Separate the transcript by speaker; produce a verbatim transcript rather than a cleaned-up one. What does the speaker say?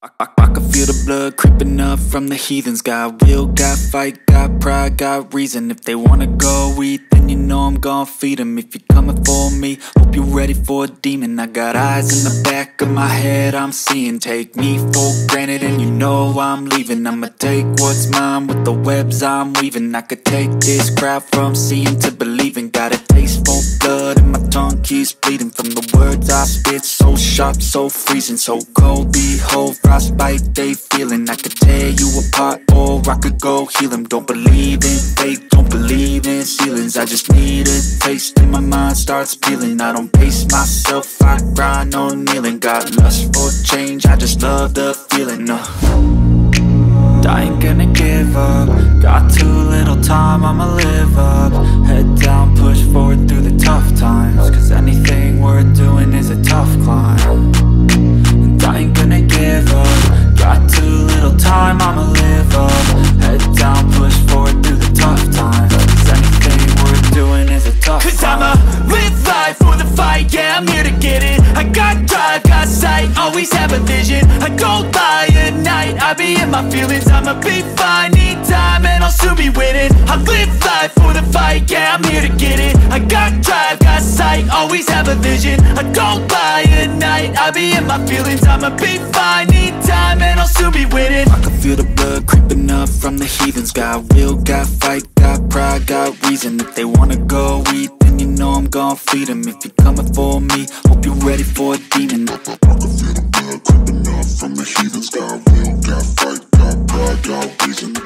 Speaker 1: I, I can feel the blood creeping up from the heathens. Got will, got fight, got pride, got reason. If they wanna go eat, then you know I'm gon' feed them. If you're coming for me, hope you're ready for a demon. I got eyes in the back of my head, I'm seeing. Take me for granted and you know I'm leaving. I'ma take what's mine with the webs I'm weaving. I could take this crowd from seeing to believing. Got a taste for blood and my tongue keeps bleeding from the words I spit. So sharp, so freezing, so cold. Behold, frostbite they feeling. I could tear you apart or I could go heal them. Don't believe in fate, don't believe in ceilings. I just need a taste and my mind starts peeling. I don't pace myself, I grind on kneeling. Got lust for change, I just love the feeling. uh. I ain't gonna give up. Got too little time, I'ma live up. Head down, push forward through the tough times. Cause anything worth doing is a tough climb. And I ain't gonna give up. Got too little time, I'ma live up. Head down, push forward through the tough times. Cause anything worth doing is a tough climb. Cause I'ma live life for the fight, yeah, I'm here to get it. I got drive, got sight, always have a vision. I don't lie at night, I be in my feelings. I'ma be fine, need time and I'll soon be winning. I live life for the fight, yeah, I'm here to get it. I got drive, got sight, always have a vision. I don't lie at night, I be in my feelings. I'ma be fine, need time and I'll soon be winning. I can feel the blood creeping up from the heathens. Got will, got fight, got pride, got reason. If they wanna go eat, then you know I'm gon' feed them. If you're coming for me, hope you're ready for a demon. I can feel the blood creeping up from the heathens. Got will, got fight, got pride, got reason.